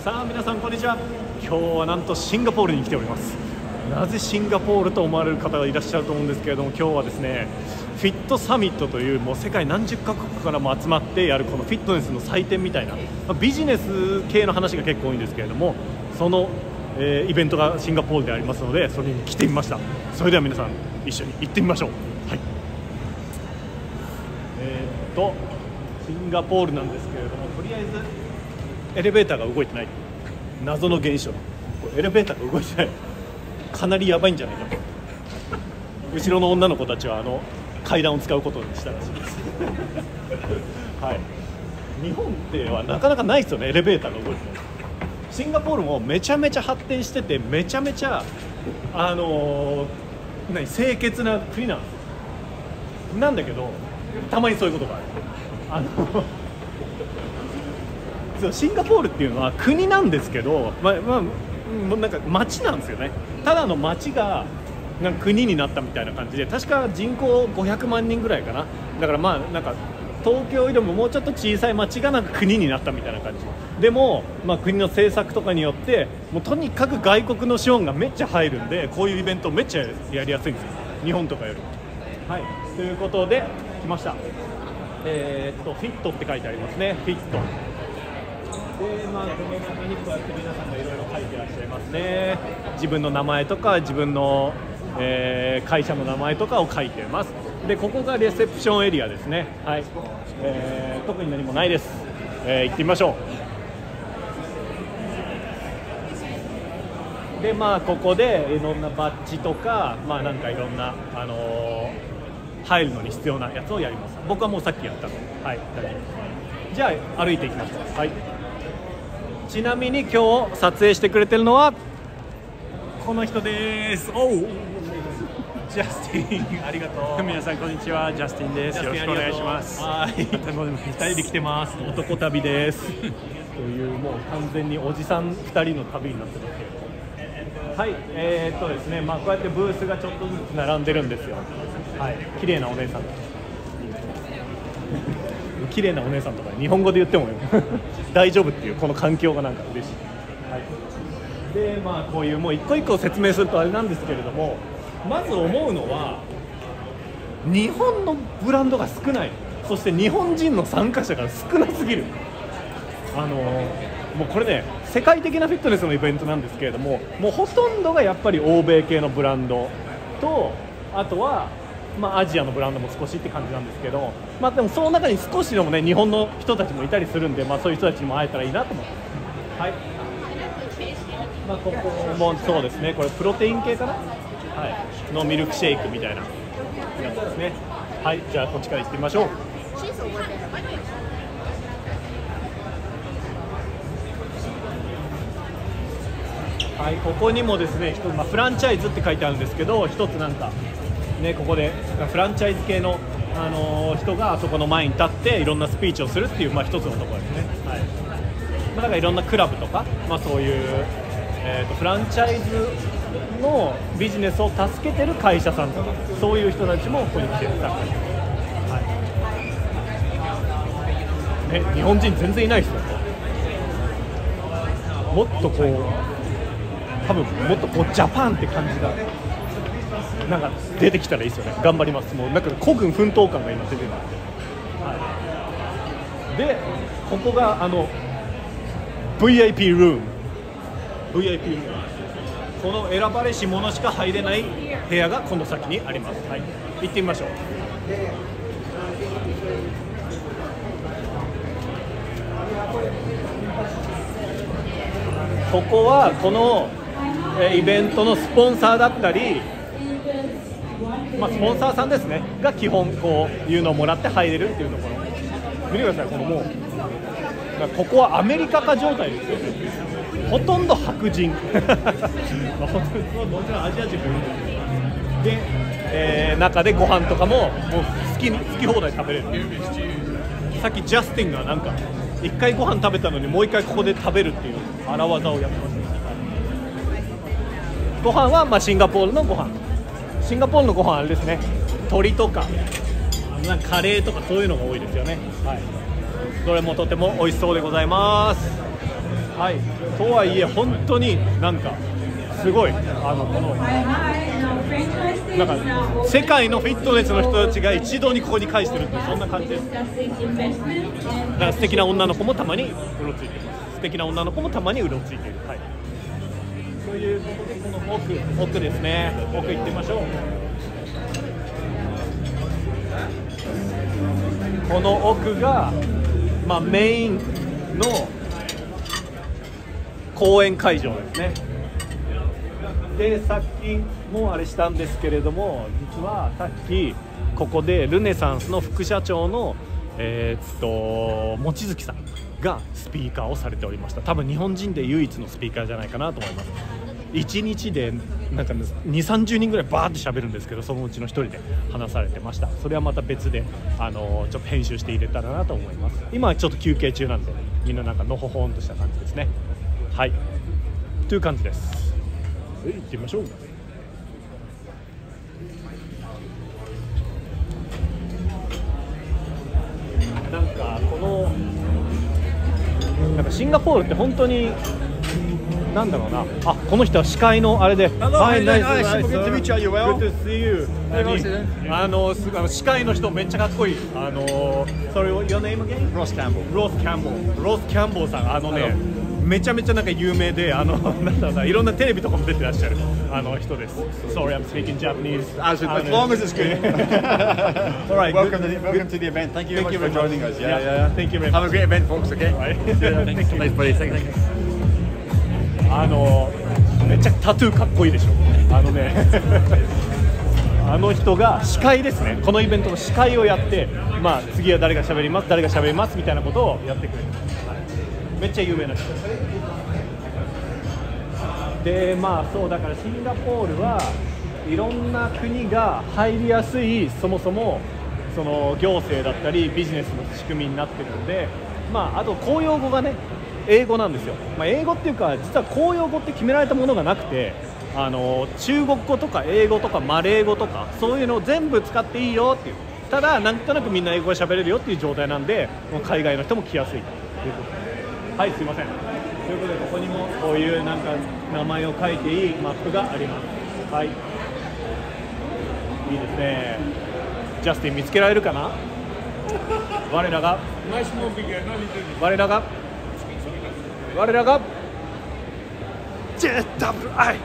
さあ皆さんこんにちは。今日はなんとシンガポールに来ております。なぜシンガポールと思われる方がいらっしゃると思うんですけれども、今日はですねフィットサミットというもう世界何十カ国からも集まってやるこのフィットネスの祭典みたいな、ビジネス系の話が結構多いんですけれども、その、イベントがシンガポールでありますので、それに来てみました。それでは皆さん一緒に行ってみましょう。はい、シンガポールなんですけれども、とりあえずエレベーターが動いてない謎の現象。エレベーターが動いてない、かなりやばいんじゃないかと。後ろの女の子たちは階段を使うことにしたらしいです。はい、日本ではなかなかないですよね、エレベーターが動いてない。シンガポールもめちゃめちゃ発展してて、めちゃめちゃ清潔な国なんですよ。なんだけどたまにそういうことがある。そう、シンガポールっていうのは国なんですけど、なんか町なんですよね。ただの町がなんか国になったみたいな感じで、確か人口500万人ぐらいかな。だからなんか東京よりももうちょっと小さい町がなんか国になったみたいな感じでも、国の政策とかによってもうとにかく外国の資本がめっちゃ入るんで、こういうイベントめっちゃやりやすいんですよ、日本とかよりも。はい、ということで来ました。フィットって書いてありますね。フィットで、この中にこうやって皆さんがいろいろ書いてらっしゃいますね。自分の名前とか自分の、会社の名前とかを書いてます。で、ここがレセプションエリアですね。はい、特に何もないです。行ってみましょう。で、ここでいろんなバッジとか、なんかいろんな、入るのに必要なやつをやります。僕はもうさっきやったので、はい、大丈夫です。じゃあ歩いていきましょう。はい、ちなみに今日撮影してくれてるのはこの人です。おう、ジャスティン、ありがとう。 皆さんこんにちは、ジャスティンです。よろしくお願いします。 はい、2人で来てます。男旅ですという、もう完全におじさん2人の旅になってますけど、はい、ですね、こうやってブースがちょっとずつ並んでるんですよ。はい、綺麗なお姉さん綺麗なお姉さんとか日本語で言っても大丈夫っていうこの環境がなんか嬉しい。はい、で、こういうもう一個一個説明するとあれなんですけれども、まず思うのは日本のブランドが少ない。そして日本人の参加者が少なすぎる。もうこれね、世界的なフィットネスのイベントなんですけれども、もうほとんどがやっぱり欧米系のブランドと、あとはアジアのブランドも少しって感じなんですけど、でもその中に少しでもね日本の人たちもいたりするんで、そういう人たちにも会えたらいいなと思ってます。はい、ここもそうですね、これプロテイン系かな、はい、のミルクシェイクみたいなやつですね。はい、じゃあこっちから行ってみましょう。はい、ここにもですね一つ、フランチャイズって書いてあるんですけど、一つなんかね、ここでフランチャイズ系の、人があそこの前に立っていろんなスピーチをするっていう、一つのところですね。はい、だからいろんなクラブとか、そういう、フランチャイズのビジネスを助けてる会社さんとか、そういう人たちもここに来てる。はいね、日本人全然いないですよ。もっとこう多分もっとこうジャパンって感じがなんか出てきたらいいですよね。頑張ります。もうなんか孤軍奮闘感が今出てるので、でここがVIP ルーム、この選ばれし者しか入れない部屋がこの先にあります。はい、行ってみましょう。ここはこのイベントのスポンサーだったり、スポンサーさんですねが基本こういうのをもらって入れるっていうところ。見てください、このもうここはアメリカ化状態ですよ。ほとんど白人もちろんアジア人もいるんですで、中でご飯とかももう好き放題食べれる。さっきジャスティンがなんか1回ご飯食べたのにもう1回ここで食べるっていう荒技をやってます。ご飯はシンガポールのご飯。シンガポールのご飯あれですね、鶏とかカレーとかそういうのが多いですよね。はい、どれもとても美味しそうでございます。 はい、とはいえ本当になんかすごいこのなんか世界のフィットネスの人たちが一堂にここに会してるってそんな感じです。だから素敵な女の子もたまにうろついています。素敵な女の子もたまにうろついている。はい。ということでこの奥ですね。奥行ってみましょう。この奥がメインの公演会場ですね。でさっきもあれしたんですけれども、実はさっきここでルネサンスの副社長の望月さんがスピーカーをされておりました。多分日本人で唯一のスピーカーじゃないかなと思います。1日でなんか 2,30 人ぐらいバーって喋るんですけど、そのうちの1人で話されてました。それはまた別でちょっと編集して入れたらなと思います。今はちょっと休憩中なんでみんななんかのほほんとした感じですね。はいという感じです。行ってみましょう。なんかなんかシンガポールって本当になんだろうな。あ、この人は司会のあれで。はい、ナイス。Good to meet you. Good to see you. 司会の人めっちゃかっこいい。Sorry, your name again? Ross Campbell. Ross Campbell さんめちゃめちゃなんか有名でなんだろうな、いろんなテレビとかも出てらっしゃる人です。Sorry, I'm speaking Japanese. As long as it's good. All right. Welcome to the event. Thank you very much for joining us. Yeah. Thank you very much. Have a great event, folks. Okay. Thank you. Nice buddy. Thank you. めっちゃタトゥーかっこいいでしょ。人が司会ですね。このイベントの司会をやって、次は誰が喋りますみたいなことをやってくれる。めっちゃ有名な人で、そうだからシンガポールはいろんな国が入りやすい、そもそもその行政だったりビジネスの仕組みになってるので、あと公用語がね英語なんですよ。英語っていうか実は公用語って決められたものがなくて、中国語とか英語とかマレー語とかそういうのを全部使っていいよっていう、ただなんとなくみんな英語が喋れるよっていう状態なんで、もう海外の人も来やすいということです。はい、すいません。ということでここにもこういうなんか名前を書いていいマップがあります。はい、いいですね。ジャスティン見つけられるかな。我らが JWI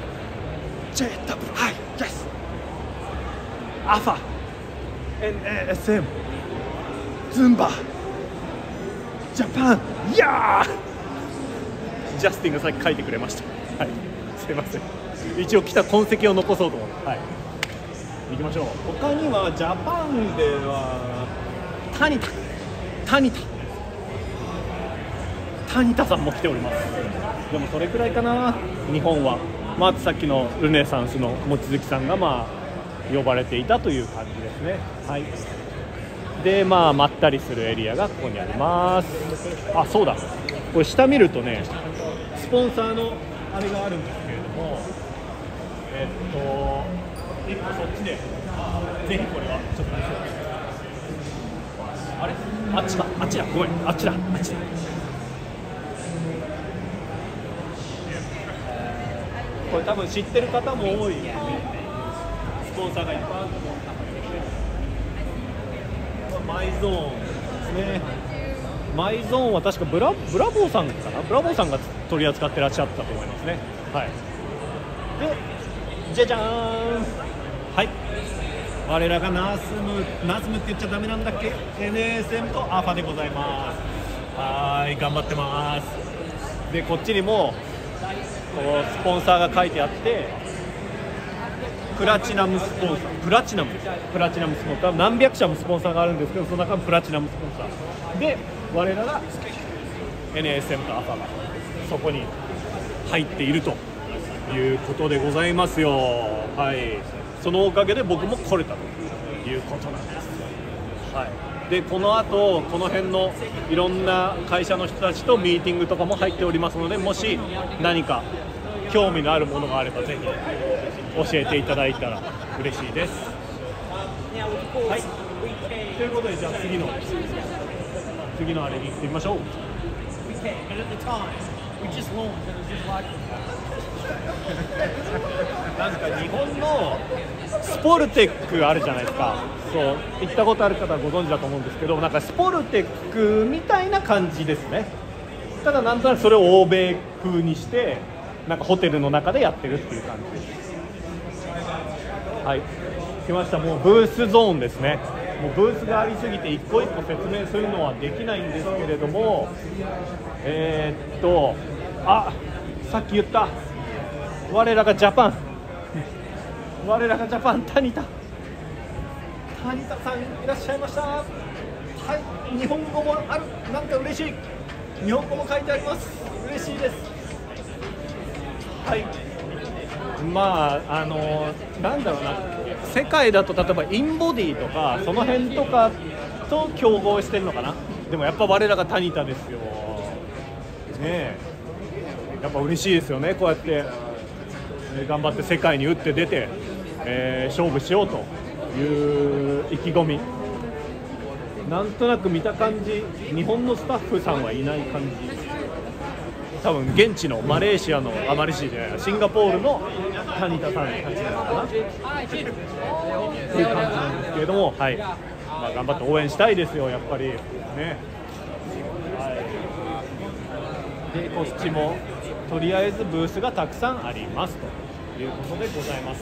Yes アファ NASM ズンバジャパン、いやー、ジャスティンがさっき書いてくれました。はい、すいません。一応来た痕跡を残そうと思って、はい、行きましょう。他にはジャパンではタニタさんも来ております。でもそれくらいかな、日本は。あとさっきのルネサンスの望月さんが呼ばれていたという感じですね。はい。でまったりするエリアがここにあります。あ、そうだ、これ下見るとねスポンサーのあれがあるんですけれども、一個そっちでぜひこれはちょっとあれあっちだごめん、あっちだこれ多分知ってる方も多いスポンサーがいっぱいあると思う。マイゾーンですね。マイゾーンは確かブラボーさんかな、ブラボーさんが取り扱ってらっしゃったと思いますね。はい。でじゃじゃーん、はい、我らがナスムって言っちゃダメなんだっけ、 NSM とアファでございます。はい、頑張ってます。でこっちにもこうスポンサーが書いてあって、プラチナムスポンサー、プラチナムスポンサー、何百社もスポンサーがあるんですけど、その中のプラチナムスポンサーで我らが NSM とアファがそこに入っているということでございますよ。はい、そのおかげで僕も来れたということなんです。はい。でこの後この辺のいろんな会社の人たちとミーティングとかも入っておりますので、もし何か興味のあるものがあればぜひ教えていただいたら嬉しいです。はい、ということでじゃあ次のあれに行ってみましょう。 なんか日本のスポルテックあるじゃないですか。そう行ったことある方はご存知だと思うんですけど、なんかスポルテックみたいな感じですね。ただなんとなくそれを欧米風にしてなんかホテルの中でやってるっていう感じです。はい、来ました。もうブースゾーンですね。もうブースがありすぎて一個一個説明するのはできないんですけれども、あ、さっき言った我らがジャパンタニタさんいらっしゃいました。はい、日本語もある。なんか嬉しい。日本語も書いてあります。嬉しいです。はい、まあなんだろうな、世界だと例えばインボディとかその辺とかと競合してるのかな。でもやっぱ我らがタニタですよね。えやっぱ嬉しいですよね。こうやって頑張って世界に打って出て、勝負しようという意気込み。なんとなく見た感じ、日本のスタッフさんはいない感じ。多分現地のマレーシアのマレーシアじゃない、シンガポールのタニタさんたちなのかなっていう感じなんですけれども、はい、まあ、頑張って応援したいですよ、やっぱりね。はい、でこっちもとりあえずブースがたくさんありますということでございます。